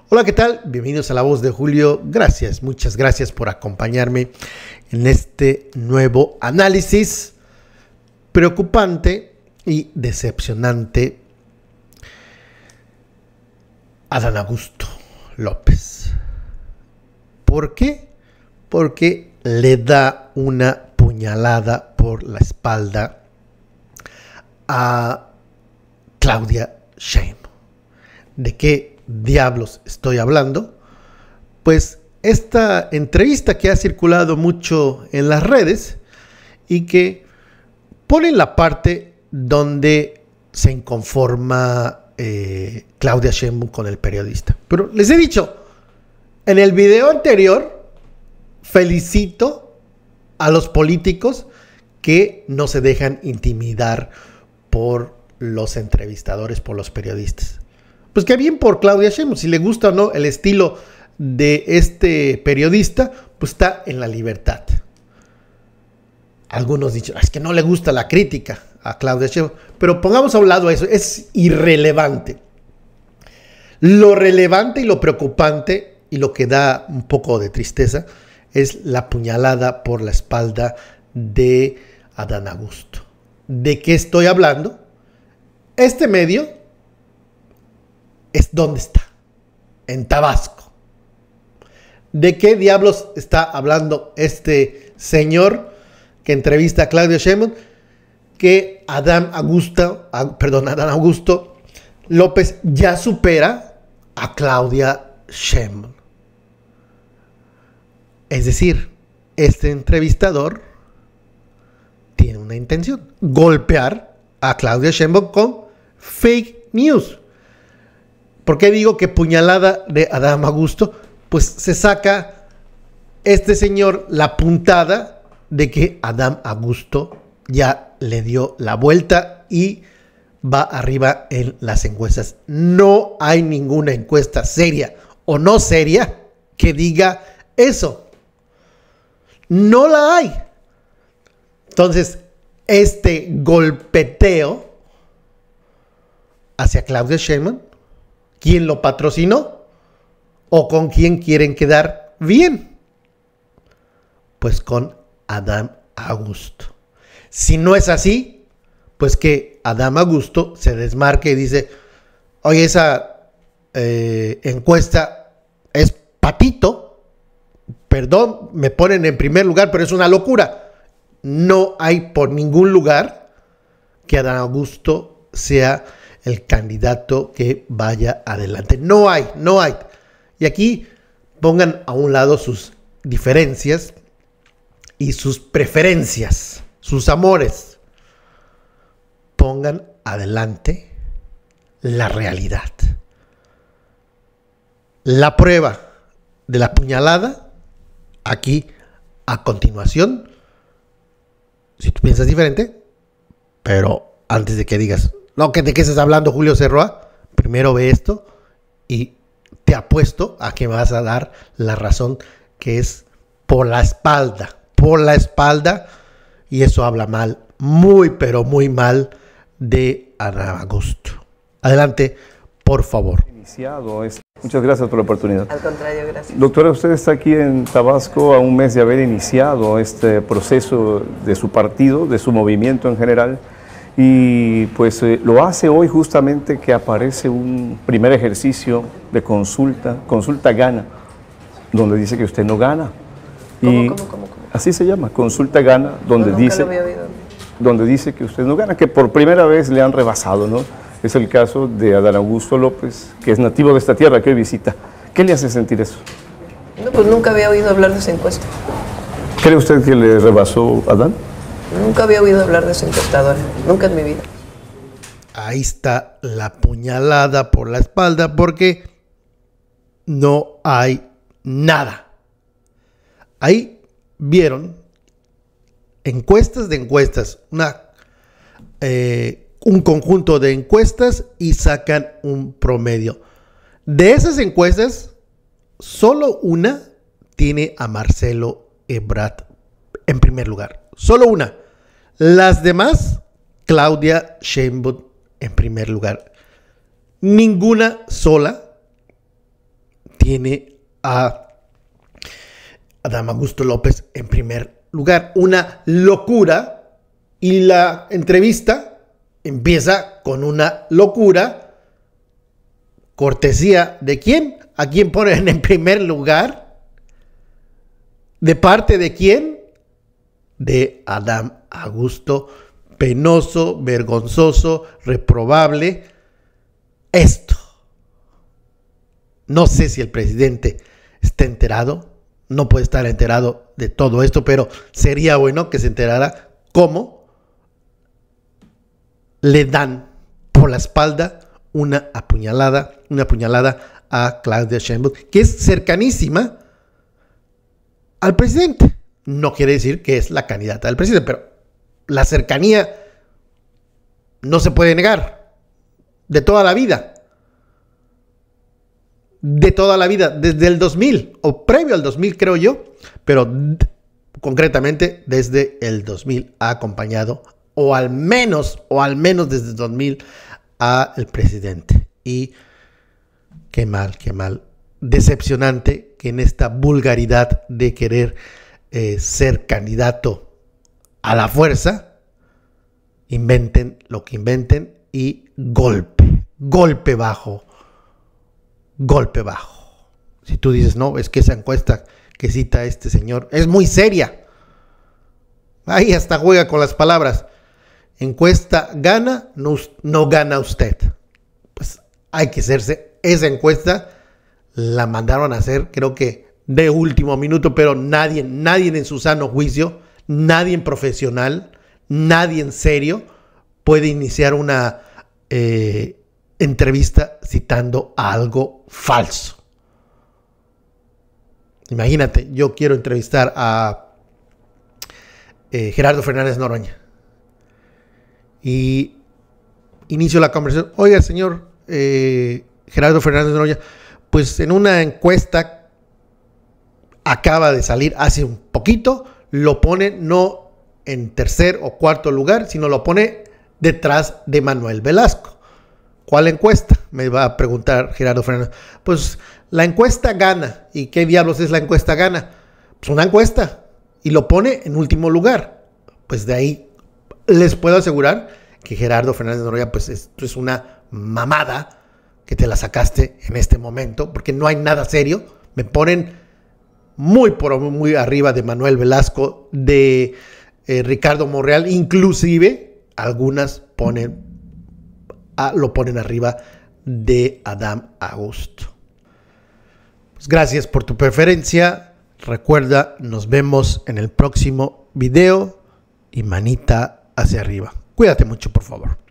Hola, ¿qué tal? Bienvenidos a La Voz de Julio. Gracias, muchas gracias por acompañarme en este nuevo análisis preocupante y decepcionante. Adán Augusto López. ¿Por qué? Porque le da una puñalada por la espalda a Claudia Sheinbaum. ¿De qué diablos estoy hablando? Pues esta entrevista que ha circulado mucho en las redes y que pone la parte donde se inconforma Claudia Sheinbaum con el periodista. Pero les he dicho, en el video anterior felicito a los políticos que no se dejan intimidar por los entrevistadores, por los periodistas. Pues que bien por Claudia Sheinbaum, si le gusta o no el estilo de este periodista, pues está en la libertad. Algunos dicen, es que no le gusta la crítica a Claudia Sheinbaum, pero pongamos a un lado eso, es irrelevante. Lo relevante y lo preocupante y lo que da un poco de tristeza es la puñalada por la espalda de Adán Augusto. ¿De qué estoy hablando? Este medio es donde está, en Tabasco. ¿De qué diablos está hablando este señor que entrevista a Claudia Sheinbaum? Que Adán Augusto López ya supera a Claudia Sheinbaum. Es decir, este entrevistador tiene una intención: golpear a Claudia Sheinbaum con fake news. ¿Por qué digo que puñalada de Adán Augusto? Pues se saca este señor la puntada de que Adán Augusto ya le dio la vuelta y va arriba en las encuestas. No hay ninguna encuesta seria o no seria que diga eso. No la hay. Entonces, este golpeteo hacia Claudia Sheinbaum, ¿quién lo patrocinó? ¿O con quién quieren quedar bien? Pues con Adán Augusto. Si no es así, pues que Adán Augusto se desmarque y dice, oye, esa encuesta es patito, perdón, me ponen en primer lugar, pero es una locura. No hay por ningún lugar que Adán Augusto sea el candidato que vaya adelante. No hay. Y aquí pongan a un lado sus diferencias y sus preferencias, sus amores. Pongan adelante la realidad. La prueba de la puñalada, aquí a continuación, si tú piensas diferente, pero antes de que digas, no, ¿de qué estás hablando, Julio Cerroa? Primero ve esto y te apuesto a que me vas a dar la razón, que es por la espalda, y eso habla mal, muy pero muy mal de Adán Augusto. Adelante, por favor. Muchas gracias por la oportunidad. Al contrario, gracias. Doctora, usted está aquí en Tabasco a un mes de haber iniciado este proceso de su partido, de su movimiento en general, y pues lo hace hoy justamente que aparece un primer ejercicio de consulta gana, donde dice que usted no gana. ¿Cómo? Así se llama, consulta gana, donde Nunca dice que usted no gana, que por primera vez le han rebasado, ¿no? Es el caso de Adán Augusto López, que es nativo de esta tierra que hoy visita. ¿Qué le hace sentir eso? No, pues nunca había oído hablar de esa encuesta. ¿Cree usted que le rebasó Adán? Nunca había oído hablar de esa encuestadora, nunca en mi vida. Ahí está la puñalada por la espalda, porque no hay nada. Ahí vieron encuestas de encuestas, un conjunto de encuestas y sacan un promedio. De esas encuestas, solo una tiene a Marcelo Ebrard en primer lugar. Solo una. Las demás, Claudia Sheinbaum en primer lugar. Ninguna sola tiene a Adán Augusto López en primer lugar. Una locura, y la entrevista empieza con una locura. ¿Cortesía de quién? ¿A quién ponen en primer lugar? ¿De parte de quién? De Adán Augusto. Penoso, vergonzoso, reprobable. Esto. No sé si el presidente está enterado. No puede estar enterado de todo esto, pero sería bueno que se enterara cómo le dan por la espalda una apuñalada a Claudia Sheinbaum, que es cercanísima al presidente. No quiere decir que es la candidata del presidente, pero la cercanía no se puede negar. De toda la vida. De toda la vida, desde el 2000, o previo al 2000 creo yo, pero concretamente desde el 2000 ha acompañado, o al menos desde el 2000, al presidente. Y qué mal, decepcionante que en esta vulgaridad de querer ser candidato a la fuerza, inventen lo que inventen y golpe bajo. Si tú dices, no, es que esa encuesta que cita este señor es muy seria. Ahí hasta juega con las palabras. Encuesta gana, no gana usted. Pues hay que hacerse. Esa encuesta la mandaron a hacer, creo que de último minuto, pero nadie en su sano juicio, nadie en profesional, nadie en serio puede iniciar una entrevista citando a algo falso. Imagínate, yo quiero entrevistar a Gerardo Fernández Noroña y inicio la conversación. Oiga, señor Gerardo Fernández Noroña, pues en una encuesta acaba de salir hace un poquito, lo pone no en tercer o cuarto lugar, sino lo pone detrás de Manuel Velasco. ¿Cuál encuesta? Me va a preguntar Gerardo Fernández. Pues la encuesta gana. ¿Y qué diablos es la encuesta gana? Pues una encuesta. Y lo pone en último lugar. Pues de ahí les puedo asegurar que Gerardo Fernández Noroña, pues esto es una mamada que te la sacaste en este momento, porque no hay nada serio. Me ponen muy arriba de Manuel Velasco, de Ricardo Monreal, inclusive algunas lo ponen arriba de Adán Augusto. Pues gracias por tu preferencia. Recuerda, nos vemos en el próximo video y manita hacia arriba. Cuídate mucho, por favor.